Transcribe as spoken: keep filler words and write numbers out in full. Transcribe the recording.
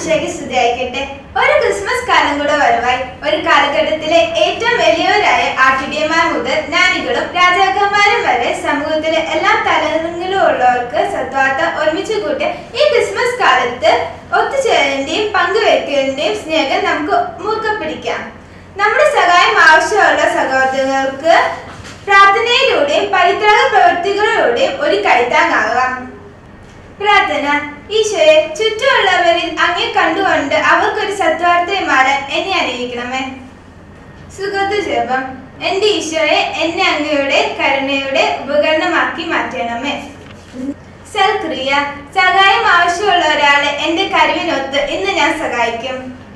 മിശിഹായ്ക്ക് സ്തുതിയായിരിക്കട്ടെ. ഒരു ക്രിസ്മസ് കാലം കൂടെ വരവായി. ഒരു കാലഘട്ടത്തിലെ ഏറ്റവും വലിയവരായ ആട്ടിടിയന്മാർ മുതൽ ജ്ഞാനികളും രാജാക്കന്മാരും വരെ സമൂഹത്തിലെ എല്ലാ തലങ്ങളിലും ഉള്ളവർക്ക് സദ്വാർത്ത ഒരുമിച്ച് കൂട്ടി ഈ ക്രിസ്മസ് കാലത്ത് ഒത്തുചേരലിന്റെയും പങ്കുവെക്കലിന്റെയും സ്നേഹം നമുക്ക് മുറുകെ പിടിക്കാം. നമ്മുടെ സഹായം ആവശ്യമുള്ള സഹോദരങ്ങൾക്ക് പ്രാർത്ഥനയിലൂടെയും പരിത്രാഗ പ്രവൃത്തികളിലൂടെയും ഒരു കൈത്താങ്ങാകാം. പ്രാർത്ഥന. ഈശോയെ, ചുറ്റുമുള്ളവരിൽ അങ്ങേ കണ്ടുകൊണ്ട് അവർക്കൊരു സദ്വാർത്തയായി മാറാൻ എന്നെ അനുഗ്രഹിക്കണമേ. സുഗത ജപം. എന്റെ ഈശോയെ, എന്നെ അങ്ങയുടെ കരുണയുടെ ഉപകരണമാക്കി മാറ്റണമേ. സൽക്രിയ. സഹായം ആവശ്യമുള്ള ഒരാളെ എന്റെ കഴിവിനൊത്ത് ഇന്ന് ഞാൻ സഹായിക്കും.